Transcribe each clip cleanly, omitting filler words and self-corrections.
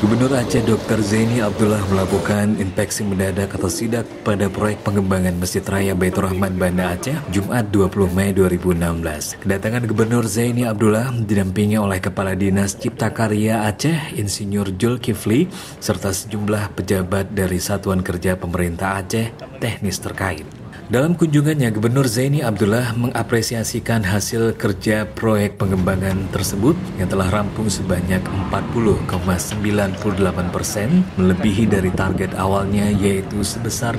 Gubernur Aceh Dr. Zaini Abdullah melakukan inspeksi mendadak atau sidak pada proyek pengembangan Masjid Raya Baitur Rahman Banda Aceh, Jumat 20 Mei 2016. Kedatangan Gubernur Zaini Abdullah didampingi oleh Kepala Dinas Cipta Karya Aceh, Insinyur Zulkifli, serta sejumlah pejabat dari Satuan Kerja Pemerintah Aceh, teknis terkait. Dalam kunjungannya, Gubernur Zaini Abdullah mengapresiasikan hasil kerja proyek pengembangan tersebut yang telah rampung sebanyak 40,98%, melebihi dari target awalnya yaitu sebesar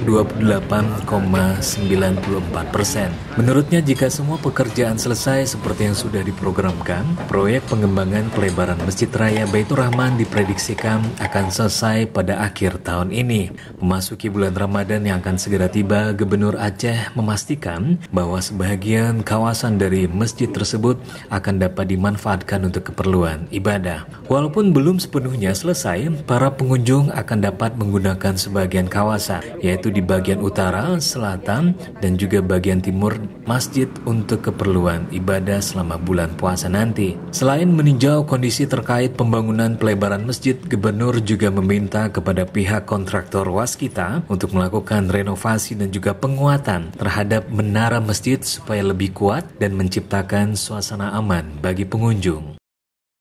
28,94%. Menurutnya, jika semua pekerjaan selesai seperti yang sudah diprogramkan, proyek pengembangan pelebaran Masjid Raya Baitur Rahman diprediksikan akan selesai pada akhir tahun ini. Memasuki bulan Ramadan yang akan segera tiba, Gubernur Aceh memastikan bahwa sebagian kawasan dari masjid tersebut akan dapat dimanfaatkan untuk keperluan ibadah. Walaupun belum sepenuhnya selesai, para pengunjung akan dapat menggunakan sebagian kawasan, yaitu di bagian utara, selatan, dan juga bagian timur masjid untuk keperluan ibadah selama bulan puasa nanti. Selain meninjau kondisi terkait pembangunan pelebaran masjid, Gubernur juga meminta kepada pihak kontraktor waskita untuk melakukan renovasi dan juga penguatan terhadap menara masjid supaya lebih kuat dan menciptakan suasana aman bagi pengunjung.